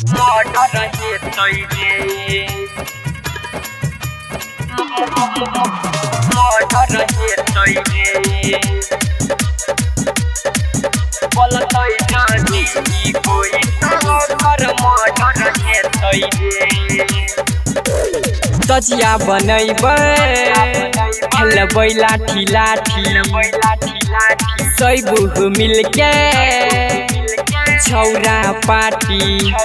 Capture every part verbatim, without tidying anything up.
Murder हेतै रे murder हेतै रे बोलतै जानी कोई घर मर्डर हेतै रे तजिया बनैबै खेलबै लाठी लाठी सैबु मिलके छौरा पार्टी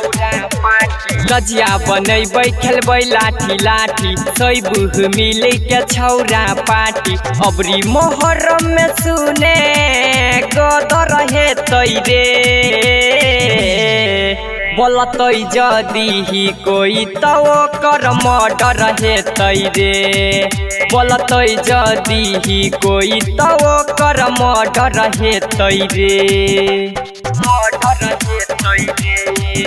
तजिया बनैबै खेलबै लाठी लाठी सैबु मिलके छौरा पार्टी अबरी मोहर्रम में सुने गदर हेतै रे बोलतै जदी कोई तो ओकर मर्डर हेतै रे बोलतै जदी कोई तो ओकर मर्डर हेतै रे मर्डर हेतै रे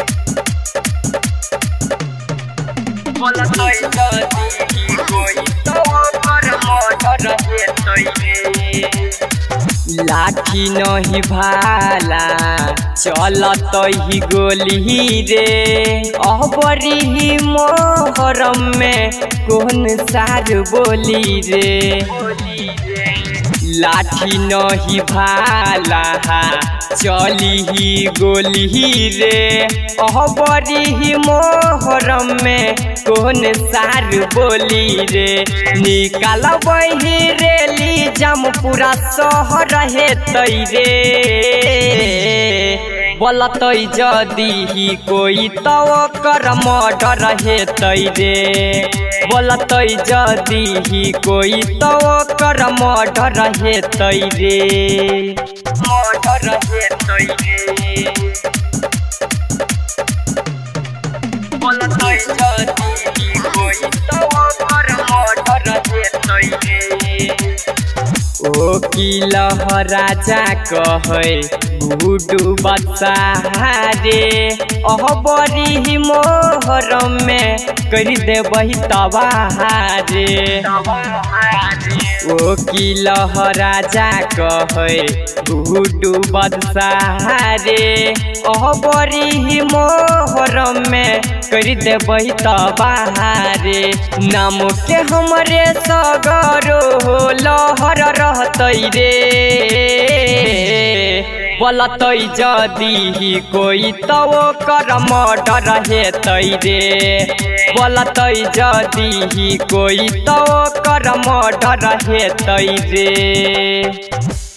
बोलतै जदी कोई तो ओकर मर्डर हेतै रे लाठी नहीं भाला चलत ही गोली रे अबरी ही मोहरम में कौन सार बोली रे लाठी नहीं भाला चली ही गोली रे अबरी ही मोहरम में कौन सार बोली रे निकाल बही रेली जम पूरा शहर हेतै रे बोलतै जदी कोई तो ओकर मर्डर हेतै रे बोलतै जदी कोई तो ओकर मर्डर हेतै रे मर्डर हेतै रे बोलतै जदी कोई तो ओकर मर्डर हेतै रे ओ की लहराजा कहै गुडू बच्चा रे अहबरी ही मोहरम में कर देबही तबाह रे ओ की लहराजा कहै गुडू बच्चा रे अहबरी ही मोहरम में कर देबही तबाह रे नाम के हमरे सगरो लहर रहतै रे बोलतै जदी कोई तो ओकर मर्डर हेतै रे बोलतै जदी कोई तो ओकर मर्डर हेतै रे।